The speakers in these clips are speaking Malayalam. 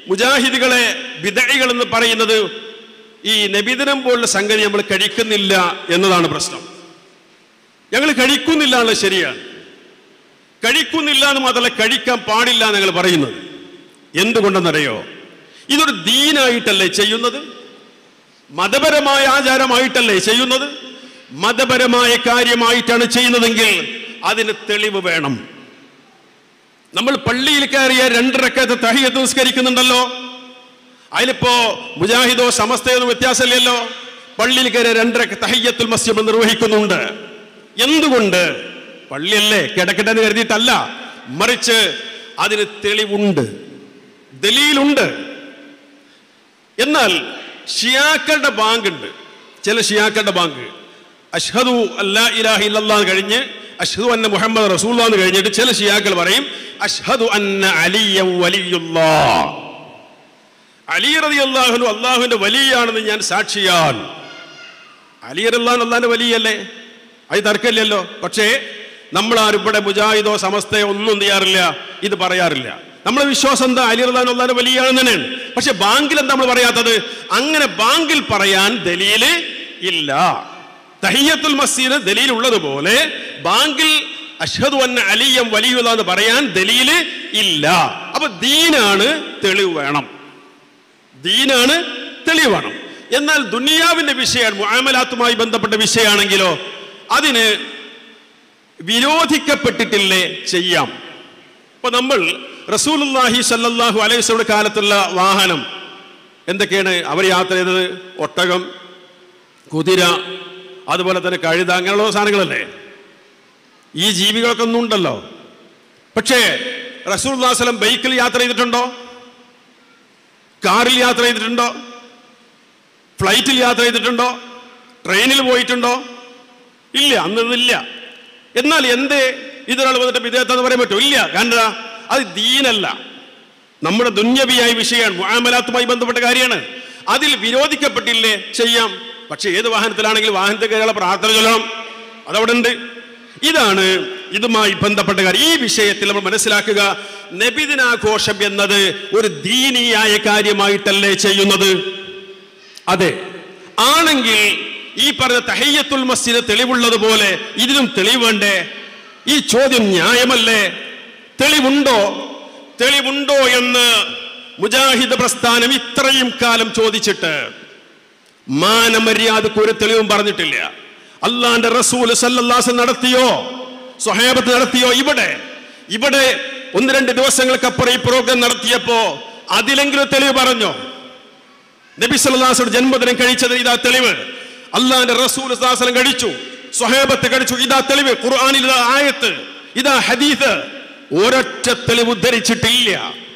മുജാഹിദുകളെ ബിദ്അകൾ എന്ന് പറയുന്നത് ഈ നബിദിനം പോലുള്ള സംഗതി നമ്മൾ കഴിക്കുന്നില്ല എന്നതാണ് പ്രശ്നം. ഞങ്ങൾ കഴിക്കുന്നില്ല എന്നുള്ളത് ശരിയാണ്. കഴിക്കുന്നില്ല എന്ന് മാത്രമല്ല, കഴിക്കാൻ പാടില്ല എന്ന് ഞങ്ങൾ പറയുന്നത്. എന്തുകൊണ്ടെന്നറിയോ? ഇതൊരു ദീനായിട്ടല്ലേ ചെയ്യുന്നത്? മതപരമായ ആചാരമായിട്ടല്ലേ ചെയ്യുന്നത്? മതപരമായ കാര്യമായിട്ടാണ് ചെയ്യുന്നതെങ്കിൽ അതിന് തെളിവ് വേണം. നമ്മൾ പള്ളിയിൽ കയറിയ 2 റക്അത്ത് തഹിയ്യത്ത് നിസ്കരിക്കുന്നുണ്ടല്ലോ, അതിലിപ്പോ മുജാഹിദോ സമസ്തയോ വ്യത്യാസമില്ലല്ലോ. പള്ളിയിൽ കയറിയ 2 റക്അത്ത് തഹിയ്യത്തുൽ മസ്ജിദ് നിർവഹിക്കുന്നുണ്ട്. എന്തുകൊണ്ട്? പള്ളിയല്ലേ, കിടക്കട്ടെ എന്ന് കരുതിയിട്ടല്ല, മറിച്ച് അതിന് തെളിവുണ്ട്, ദലീലുണ്ട്. എന്നാൽ ഷിയാക്കളുടെ ബാങ്ക് ഉണ്ട്, ചില ഷിയാക്കളുടെ ബാങ്ക് അഷ്ഹദു അല്ലാ ഇലാഹ ഇല്ലല്ലാഹ് കഴിഞ്ഞ് അഷ്ഹദു അന്ന മുഹമ്മദ് റസൂലുള്ളാഹ് എന്ന് കഴിഞ്ഞിട്ട് ചില ഷിയാക്കൾ പറയും അഷ്ഹദു അന്ന അലിയ വലിയുല്ലാഹ്, അലി റളിയല്ലാഹു അൻഹു അല്ലാഹുവിന്റെ വലിയാണെന്ന് ഞാൻ സാക്ഷിയാണ്. അലി റളിയല്ലാഹു അല്ലാഹുവിന്റെ വലിയല്ലേ, അത് തർക്കമില്ലല്ലോ. പക്ഷേ നമ്മളാരും ഇവിടെ മുജാഹിദോ സമസ്തയോ ഒന്നും ചെയ്യാറില്ല, ഇത് പറയാറില്ല. നമ്മളെ വിശ്വാസം എന്താ? അലി റളിയല്ലാഹു അൻഹു വലിയാണെന്ന് തന്നെയാണ്. പക്ഷെ ബാങ്കിൽ എന്താ നമ്മൾ പറയാത്തത്? അങ്ങനെ ബാങ്കിൽ പറയാൻ ദലീല് ഇല്ല. തഹിയ്യത്തുൽ മസ്ജിദ് ദലീൽ ഉള്ളതുപോലെ ബാങ്കിൽ അഷ്ഹദു അന്ന അലിയ വലിയുല്ലാഹ് എന്ന് പറയാൻ ദലീല് ഇല്ല. അപ്പൊ ദീനാണ്, തെളിവ് വേണം. ദീനാണ്, തെളിവ് വേണം. എന്നാൽ ദുനിയാവിന്റെ വിഷയം, മുആമലാത്തുമായി ബന്ധപ്പെട്ട വിഷയമാണെങ്കിലോ അതിന് വിരോധിക്കപ്പെട്ടിട്ടില്ലേ, ചെയ്യാം. അപ്പൊ നമ്മൾ റസൂലുള്ളാഹി സ്വല്ലല്ലാഹു അലൈഹി വസല്ലം കാലത്തുള്ള വാഹനം എന്തൊക്കെയാണ്? അവർ യാത്ര ചെയ്തത് ഒട്ടകം, കുതിര, അതുപോലെ തന്നെ കഴുത, അങ്ങനെയുള്ള സാധനങ്ങളല്ലേ. ഈ ജീവികളൊക്കെ ഒന്നും ഉണ്ടല്ലോ. പക്ഷേ റസൂലുള്ളാഹി സ്വല്ലല്ലാഹു അലൈഹി വസല്ലം ബൈക്കിൽ യാത്ര ചെയ്തിട്ടുണ്ടോ? കാറിൽ യാത്ര ചെയ്തിട്ടുണ്ടോ? ഫ്ലൈറ്റിൽ യാത്ര ചെയ്തിട്ടുണ്ടോ? ട്രെയിനിൽ പോയിട്ടുണ്ടോ? ഇല്ല, അന്നില്ല. എന്നാൽ എന്തേ ഇതൊരാൾ വന്നിട്ട് വിദേഹത്തെന്ന് പറയാൻ പറ്റുമോ? ഇല്ല. കാരണം അത് ദീനല്ല, നമ്മുടെ ദുന്യവിയായ വിഷയമാണ്, മുആമലാത്തുമായി ബന്ധപ്പെട്ട കാര്യമാണ്. അതിൽ വിരോധിക്കപ്പെട്ടില്ലേ, ചെയ്യാം. പക്ഷെ ഏത് വാഹനത്തിലാണെങ്കിലും വാഹനത്തിൽ കയറിയുള്ള പ്രാർത്ഥന ചൊല്ലണം, അതവിടെ ഉണ്ട്. ഇതാണ് ഇതുമായി ബന്ധപ്പെട്ട കാര്യം. ഈ വിഷയത്തിൽ നമ്മൾ മനസ്സിലാക്കുക, നബിദിനാഘോഷം എന്നത് ഒരു ദീനിയായ കാര്യമായിട്ടല്ലേ ചെയ്യുന്നത്? അതെ. ആണെങ്കിൽ ഈ പറഞ്ഞ തഹിയ്യത്തുൽ മസ്ജിദ് തെളിവുള്ളതുപോലെ ഇതിനും തെളിവ് വേണ്ടേ? ഈ ചോദ്യം ന്യായമല്ലേ? തെളിവുണ്ടോ? തെളിവുണ്ടോ എന്ന് മുജാഹിദ് പ്രസ്ഥാനം ഇത്രയും കാലം ചോദിച്ചിട്ട് മാനമര്യാദക്ക് ഒരു തെളിവും പറഞ്ഞിട്ടില്ല. അല്ലാഹുവിന്റെ റസൂൽ സല്ലല്ലാഹു അലൈഹി വസല്ലം നടത്തിയോ? സ്വഹാബത്ത് നടത്തിയോ? ഇവിടെ 1-2 ദിവസങ്ങൾക്കപ്പുറം ഈ പ്രോഗ്രാം നടത്തിയപ്പോ അതിലെങ്കിലും തെളിവ് പറഞ്ഞോ? നബി സല്ലല്ലാഹു അലൈഹി വസല്ലം ജന്മദിനം കഴിച്ചത് ഇതാ തെളിവ്. അല്ലാഹുവിന്റെ റസൂൽ സല്ലല്ലാഹു അലൈഹി വസല്ലം കഴിച്ചു, സ്വഹാബത്ത് കഴിച്ചു, ഇതാ തെളിവ്. ഖുർആനിൽ ഇതാ ആയത്ത്, ഇതാ ഹദീസ്. ഒരൊറ്റ തെളിവ് ഉദ്ധരിച്ചിട്ടില്ല.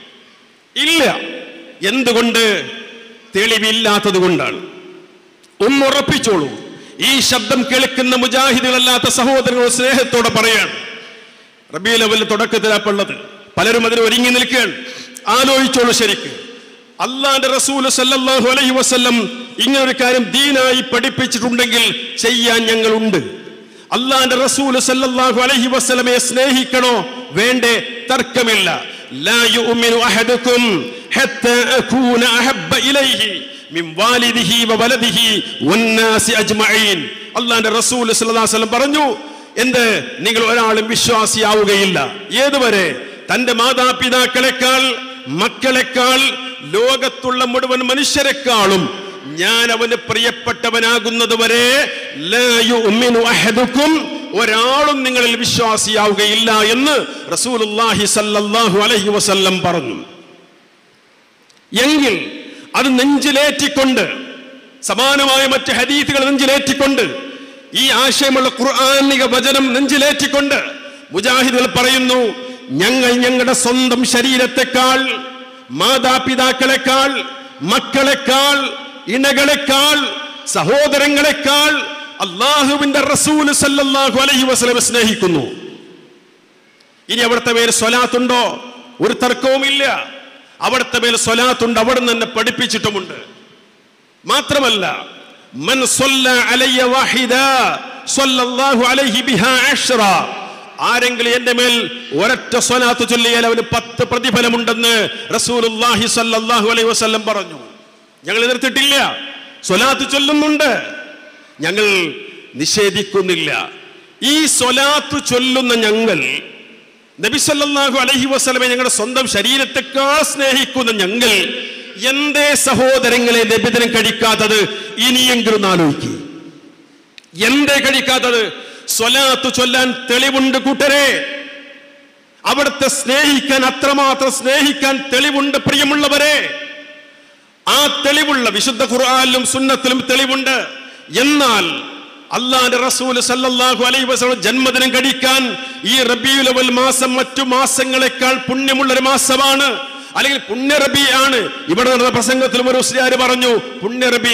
ഇല്ല. എന്തുകൊണ്ട്? തെളിവില്ലാത്തത് കൊണ്ടാണ്. ഒന്നുറപ്പിച്ചോളൂ, ഈ ശബ്ദം കേൾക്കുന്ന മുജാഹിദുകളല്ലാത്ത സഹോദരങ്ങൾ സ്നേഹത്തോടെ പറയാണ്, റബീഉൽ അവ്വൽ തുടക്കത്തിലാപ്പുള്ളത്, പലരും അതിന് ഒരുങ്ങി നിൽക്കുകയാണ്. ആലോചിച്ചോളൂ ശരിക്ക്. അല്ലാഹുവിന്റെ റസൂൽ സല്ലല്ലാഹു അലൈഹി വസല്ലം ഇങ്ങനൊരു കാര്യം ദീനായി പഠിപ്പിച്ചിട്ടുണ്ടെങ്കിൽ ചെയ്യാൻ ഞങ്ങളുണ്ട്. അല്ലാഹുവിന്റെ റസൂൽ സല്ലല്ലാഹു അലൈഹി വസല്ലമയെ സ്നേഹിക്കണോ വേണ്ടേ? തർക്കമില്ല. ലാ യുഅ്മിനു അഹദുക്കും ഹത്താ അകൂന അഹബ്ബ ഇലൈഹി മിൻ വാലിദിഹി വവലദിഹി വന്നാസി അജ്മഈൻ. അല്ലാഹുവിന്റെ റസൂൽ സല്ലല്ലാഹു അലൈഹി വസല്ലം പറഞ്ഞു, എന്ത്? നിങ്ങൾ ഒരാളും വിശ്വാസിയാവുകയില്ല. ഏതുവരെ? തന്റെ മാതാപിതാക്കളെക്കാൾ, മക്കളെക്കാൾ, ലോകത്തുള്ള മുഴുവൻ മനുഷ്യരെക്കാളും ഞാൻ അവന് പ്രിയപ്പെട്ടവനാകുന്നത് വരെ ലാ യുഅ്മിനു അഹദുക്കും, ഒരാളും നിങ്ങളിൽ വിശ്വാസിയാവുകയില്ല എന്ന് റസൂലുള്ളാഹി സ്വല്ലല്ലാഹു അലൈഹി വസല്ലം പറഞ്ഞു. എങ്കിൽ അത് നെഞ്ചിലേറ്റിക്കൊണ്ട്, സമാനമായ മറ്റ് ഹദീസുകൾ നെഞ്ചിലേറ്റിക്കൊണ്ട്, ഈ ആശയമുള്ള ഖുർആനിക വചനം നെഞ്ചിലേറ്റിക്കൊണ്ട് മുജാഹിദുകൾ പറയുന്നു, ഞങ്ങൾ ഞങ്ങളുടെ സ്വന്തം ശരീരത്തെക്കാൾ, മാതാപിതാക്കളെക്കാൾ, മക്കളെക്കാൾ, ഇണകളെക്കാൾ, സഹോദരങ്ങളെക്കാൾ അല്ലാഹുവിന്റെ റസൂൽ സല്ലല്ലാഹു അലൈഹി വസല്ലം സ്നേഹിക്കുന്നു. ഇനി അവിടുത്തെ മേൽ സ്വലാത്തുണ്ടോ? ഒരു തർക്കവുമില്ല. അവിടുത്തെ മേൽ സ്വലാത്തുണ്ട്, അവിടെ തന്നെ പഠിപ്പിച്ചിട്ടുമുണ്ട്. മാത്രമല്ല, മൻ സ്വല്ല അലയ്യ വാഹിദ സ്വല്ലല്ലാഹു അലൈഹി ബിഹാ അശ്റ, ആരെങ്കിലും എന്റെ മേൽ ഒരൊറ്റ സ്വലാത്ത് ചൊല്ലിയാൽ അവന് 10 പ്രതിഫലമുണ്ടെന്ന് റസൂലുള്ളാഹി സ്വല്ലല്ലാഹു അലൈഹി വസല്ലം പറഞ്ഞു. ഞങ്ങൾ എതിർത്തിട്ടില്ല, സ്വലാത്ത് ചൊല്ലുന്നുണ്ട്, ഞങ്ങൾ നിഷേധിക്കുന്നില്ല. ഈ സ്വലാത്ത് ചൊല്ലുന്ന ഞങ്ങൾ, നബി സല്ലല്ലാഹു അലൈഹി വസല്ലമയെ ഞങ്ങളുടെ സ്വന്തം ശരീരത്തെക്കാൾ സ്നേഹിക്കുന്ന ഞങ്ങൾ എന്തേ സഹോദരങ്ങളെ നബിദിനം കഴിക്കാത്തത്? ഇനിയെങ്കിലും ആലോചിക്കുക. എന്തേ കഴിക്കാത്തത്? സ്വലാത്ത് ചൊല്ലാൻ തെളിവുണ്ട് കൂട്ടരെ. അവിടുത്തെ സ്നേഹിക്കാൻ, അത്രമാത്രം സ്നേഹിക്കാൻ തെളിവുണ്ട് പ്രിയമുള്ളവരെ. ആ തെളിവുള്ള വിശുദ്ധ ഖുർആനിലും സുന്നത്തിലും തെളിവുണ്ട്. എന്നാൽ അല്ലാഹുവിന്റെ റസൂൽ സല്ലല്ലാഹു അലൈഹി വസല്ലം ജന്മദിനം കഴിക്കാൻ ഈ റബീഉൽ അവ്വൽ മാസം മറ്റു മാസങ്ങളെക്കാൾ പുണ്യമുള്ള ഒരു മാസമാണ്, അല്ലെങ്കിൽ പുണ്യ റബീ ആണ്. ഇവിടെ നടന്ന പ്രസംഗത്തിലും ഒരു ഉസ്താദ് പറഞ്ഞു പുണ്യ റബീ.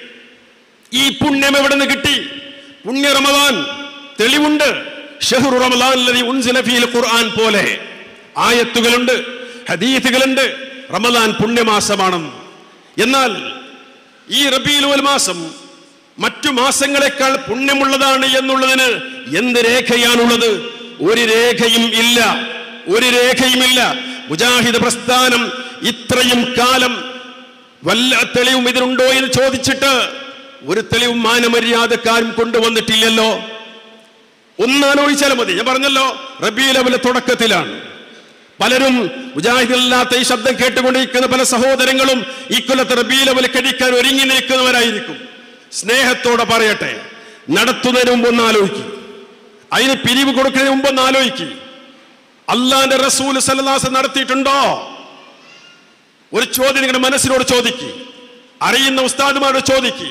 ഈ പുണ്യം എവിടെ നിന്ന് കിട്ടി? പുണ്യ റമദാൻ തെളിവുണ്ട്. ഷഹ്റു റമദാൻ അല്ലദീ ഉൻസില ഫീൽ ഖുർആൻ പോലെ ആയത്തുകളുണ്ട്, ഹദീസുകളുണ്ട് റമദാൻ പുണ്യമാസമാണെന്ന്. എന്നാൽ ഈ റബീഉൽ അവ്വൽ മാസം മറ്റു മാസങ്ങളെക്കാൾ പുണ്യമുള്ളതാണ് എന്നുള്ളതിന് എന്ത് രേഖയാണുള്ളത്? ഒരു രേഖയും ഇല്ല, ഒരു രേഖയുമില്ല. മുജാഹിദ് പ്രസ്ഥാനം ഇത്രയും കാലം വല്ല തെളിവും ഇതിനുണ്ടോ എന്ന് ചോദിച്ചിട്ട് ഒരു തെളിവും മാനമര്യാദക്കാരും കൊണ്ടുവന്നിട്ടില്ലല്ലോ. ഒന്നാലോചിച്ചാൽ മതി. ഞാൻ പറഞ്ഞല്ലോ, റബീഉൽ അവ്വൽ തുടക്കത്തിലാണ്. പലരും മുജാഹിദില്ലാത്ത ഈ ശബ്ദം കേട്ടുകൊണ്ടിരിക്കുന്ന പല സഹോദരങ്ങളും ഈ കൊല്ലത്തെ റബീഉൽ അവ്വൽ കഴിക്കാൻ ഒരുങ്ങി നിൽക്കുന്നവരായിരിക്കും. സ്നേഹത്തോടെ പറയട്ടെ, നടത്തുന്നതിന് മുമ്പ് ഒന്ന് ആലോചിക്കും, അതിന് പിരിവ് കൊടുക്കുന്നതിന് മുമ്പ് ഒന്ന് ആലോചിക്കും. അല്ലാഹുവിന്റെ റസൂൽ സല്ലല്ലാഹു അലൈഹി വസല്ലം നടത്തിയിട്ടുണ്ടോ? ഒരു ചോദ്യം നിങ്ങളുടെ മനസ്സിനോട് ചോദിക്കുക, അറിയുന്ന ഉസ്താദുമാരോട് ചോദിക്കുക.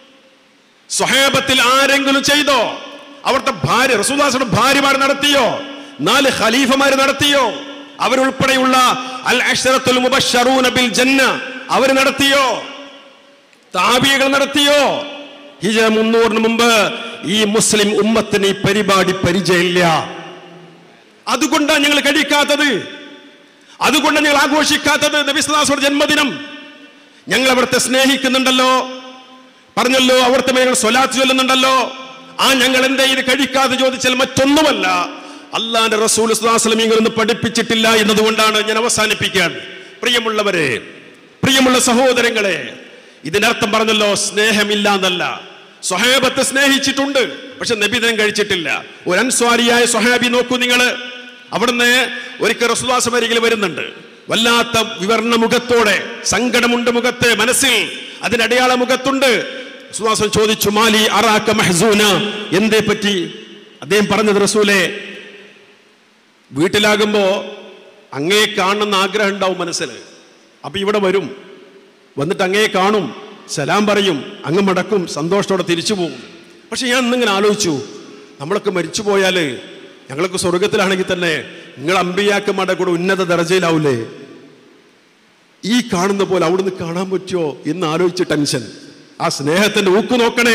സ്വഹാബത്തിൽ ആരെങ്കിലും ചെയ്തോ? അവിടുത്തെ ഭാര്യ, റസൂലുള്ളാഹിയുടെ ഭാര്യമാർ നടത്തിയോ? 4 ഖലീഫമാർ നടത്തിയോ? അവരുൾപ്പെടെയുള്ള അൽ അശ്റത്തുൽ മുബശ്ശറൂന ബിൽ ജന്ന അവർ നടത്തിയോ? താബിഈകൾ നടത്തിയോ? ഹിജ്റ 300 മുമ്പ് ഈ മുസ്ലിം ഉമ്മത്തിന് ഈ പരിപാടി പരിചയമില്ല. അതുകൊണ്ടാണ് ഞങ്ങൾ കഴിക്കാത്തത്, അതുകൊണ്ടാണ് ഞങ്ങൾ ആഘോഷിക്കാത്തത് നബി സല്ലല്ലാഹു അലൈഹി വസല്ലം ജന്മദിനം. ഞങ്ങൾ അവിടുത്തെ സ്നേഹിക്കുന്നുണ്ടല്ലോ, പറഞ്ഞല്ലോ, അവിടുത്തെ മേൽ ഞങ്ങൾ സ്വലാത്ത് ചൊല്ലുന്നുണ്ടല്ലോ. ഞങ്ങൾ എന്താ ഇത് കഴിക്കാതെ ചോദിച്ചാൽ മറ്റൊന്നുമല്ല, അല്ലാഹുവിന്റെ റസൂൽ സല്ലല്ലാഹു അലൈഹി വസല്ലം ഇങ്ങനൊന്നും പഠിപ്പിച്ചിട്ടില്ല എന്നതുകൊണ്ടാണ്. ഞാൻ അവസാനിപ്പിക്കാൻ, പ്രിയമുള്ളവരെ, പ്രിയമുള്ള സഹോദരങ്ങളെ, ഇതിനർത്ഥം പറഞ്ഞല്ലോ സ്നേഹമില്ല എന്നല്ല. സ്വഹാബത്തെ സ്നേഹിച്ചിട്ടുണ്ട്, പക്ഷെ നബിദിനം കഴിച്ചിട്ടില്ല. ഒരു അൻസ്വാരിയായ സ്വഹാബി നോക്കൂ നിങ്ങൾ. അവിടുന്ന് ഒരിക്കൽ റസൂലുള്ളാഹി സ്വല്ലല്ലാഹു അലൈഹി വസല്ലം വരുന്നുണ്ട്, വല്ലാത്ത വിവരണ മുഖത്തോടെ, സങ്കടമുണ്ട് മുഖത്ത്, മനസ്സിൽ അതിന്റെ അടയാള മുഖത്തുണ്ട്. റസൂലുള്ളാഹി സ്വല്ലല്ലാഹു അലൈഹി വസല്ലം ചോദിച്ചു, മാലി അറാക മഹ്സൂന, എന്തേ പറ്റി? അദ്ദേഹം പറഞ്ഞത്, റസൂലേ, വീട്ടിലാകുമ്പോ അങ്ങേ കാണുന്ന ആഗ്രഹം ഉണ്ടാവും മനസ്സിൽ. അപ്പൊ ഇവിടെ വരും, വന്നിട്ട് അങ്ങേ കാണും, സലാം പറയും, അങ്ങ് മടക്കും, സന്തോഷത്തോടെ തിരിച്ചു പോകും. പക്ഷെ ഞാൻ ഇന്നിങ്ങനെ ആലോചിച്ചു, നമ്മളൊക്കെ മരിച്ചു പോയാല്, ഞങ്ങളൊക്കെ സ്വർഗത്തിലാണെങ്കിൽ തന്നെ നിങ്ങൾ അമ്പിയാക്കന്മാരുടെ കൂടെ ഉന്നത ദർജയിലാവൂലേ? ഈ കാണുന്ന പോലെ അവിടുന്ന് കാണാൻ പറ്റുമോ എന്ന് ആലോചിച്ച് ടെൻഷൻ. ആ സ്നേഹത്തിന്റെ ഊക്ക് നോക്കണേ.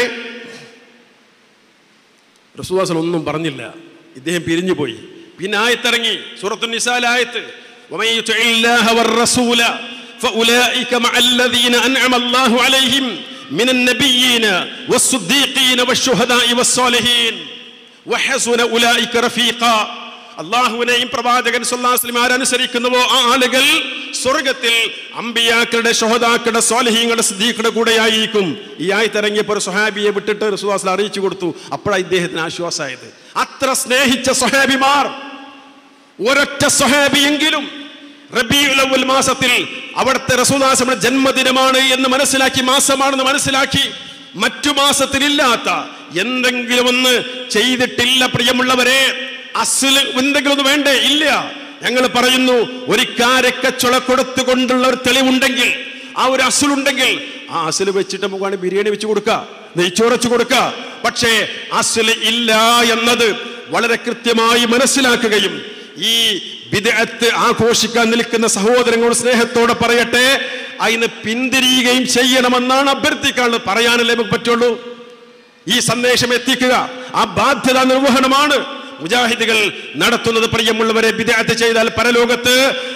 റസൂലുള്ളാഹി ഒന്നും പറഞ്ഞില്ല, ഇദ്ദേഹം പിരിഞ്ഞു പോയി. പിന്നെ ആയത്തിറങ്ങി, സൂറത്തുൻ നിസായിലെ ആയത്ത്, വമൻ യുതിഇല്ലാഹ വർ-റസൂല ഫഉലൈക മഅല്ലദീന അൻഅമ അല്ലാഹു അലൈഹിം മിനൻ നബിയ്യീന വസ്സുദ്ദീഖീന വശുഹദാഇ വസ്സാലിഹീൻ വഹസുന ഉലൈക റഫീഖ. അല്ലാഹുവിനെയും പ്രവാചകൻ സല്ലല്ലാഹു അലൈഹി വസല്ലം ആരനുസരിക്കുന്നുവോ ആ ആളുകൾ സ്വർഗത്തിൽ അമ്പിയാക്കളുടെ, ശുഹദാക്കളുടെ, സ്വാലിഹീങ്ങളുടെ, സിദ്ദീഖുടെ കൂടെയായിരിക്കും. ഈ ആയത്തിറങ്ങിയപ്പോൾ ഒരു സ്വഹാബിയെ വിട്ടിട്ട് റസൂലുള്ളാഹി സ്വല്ലല്ലാഹു അലൈഹി വസല്ലം അറിയിച്ചു കൊടുത്തു. അപ്പോഴാണ് ഇദ്ദേഹത്തിന് ആശ്വാസമായത്. അത്ര സ്നേഹിച്ച സ്വഹാബിമാർ, ഒരൊറ്റ സ്വഹാബിയെങ്കിലും റബീഉൽ അവ്വൽ മാസത്തിൽ അവിടുത്തെ റസൂലുള്ളാഹി സ്വല്ലല്ലാഹു അലൈഹി വസല്ലം ജന്മദിനമാണ് എന്ന് മനസ്സിലാക്കി, മാസമാണെന്ന് മനസ്സിലാക്കി, മറ്റു മാസത്തിലില്ലാത്ത എന്തെങ്കിലും ഒന്ന് ചെയ്തിട്ടില്ല. പ്രിയമുള്ളവരെ, അസ്ൽ എന്തെങ്കിലും ഒന്ന് വേണ്ടേ? ഇല്ല. ഞങ്ങൾ പറയുന്നു, ഒരു കാരക്കച്ചുള കൊടുത്തുകൊണ്ടുള്ള ഒരു തെളിവുണ്ടെങ്കിൽ, ആ ഒരു അസ്ലുണ്ടെങ്കിൽ, ആ അസ്ല് വെച്ചിട്ട് നമുക്ക് ബിരിയാണി വെച്ച് കൊടുക്കുക, നെയ്ച്ചോറച്ച് കൊടുക്കുക. പക്ഷേ അസ്ല് ഇല്ല എന്നത് വളരെ കൃത്യമായി മനസ്സിലാക്കുകയും ഈ ബിദ്അത്ത് ആഘോഷിക്കാൻ നിൽക്കുന്ന സഹോദരങ്ങളോട് സ്നേഹത്തോടെ പറയട്ടെ, അതിന് പിന്തിരിയുകയും ചെയ്യണമെന്നാണ് അഭ്യർത്ഥിക്കാനുള്ളത്. പറയാനല്ലേ നമുക്ക് പറ്റുള്ളൂ. ഈ സന്ദേശം എത്തിക്കുക ആ ബാധ്യത നിർവഹണമാണ് മുജാഹിദുകൾ നടത്തുന്നത്. പ്രിയമുള്ളവരെ, ബിദ്അത്ത് ചെയ്താൽ പരലോകത്ത്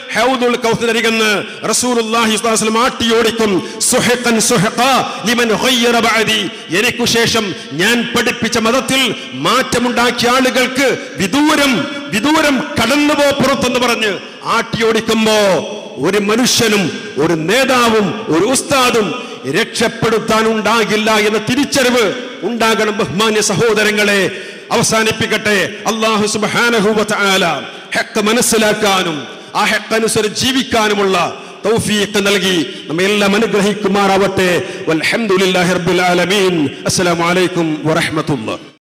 ഹൗദുൽ കൗസർ അരികെന്ന് റസൂലുള്ളാഹി സ്വല്ലല്ലാഹു അലൈഹി വസല്ലം ആട്ടിയോടിക്കും. സുഹഖൻ സുഹഖാ ലിമൻ ഖയ്യറ ബഅദി, എനിക്കു ശേഷം ഞാൻ പഠിപ്പിച്ച മതത്തിൽ മാറ്റമുണ്ടാക്കിയ ആളുകൾക്ക് വിദൂരം കടന്നുപോ പുറത്തെന്ന് പറഞ്ഞ് ആട്ടിയോടിക്കുമ്പോ ഒരു മനുഷ്യനും ഒരു നേതാവും ഒരു ഉസ്താദും രക്ഷപ്പെടുത്താൻ ഉണ്ടാകില്ല എന്ന തിരിച്ചറിവ് ഉണ്ടാകണം. ബഹുമാന്യ സഹോദരങ്ങളെ, അവസാനിപ്പിക്കട്ടെ. അല്ലാഹു സുബ്ഹാനഹു വ തആല ഹഖ് മനസ്സിലാക്കാനും ആ ഹഖ് അനുസരിച്ച് ജീവിക്കാനുമുള്ള തൗഫീഖ് നൽകി നമ്മെല്ലാം അനുഗ്രഹിക്കുമാറാവട്ടെ. വൽഹംദുലില്ലാഹി റബ്ബിൽ ആലമീൻ. അസ്സലാമു അലൈക്കും വറഹ്മത്തുള്ളാഹി.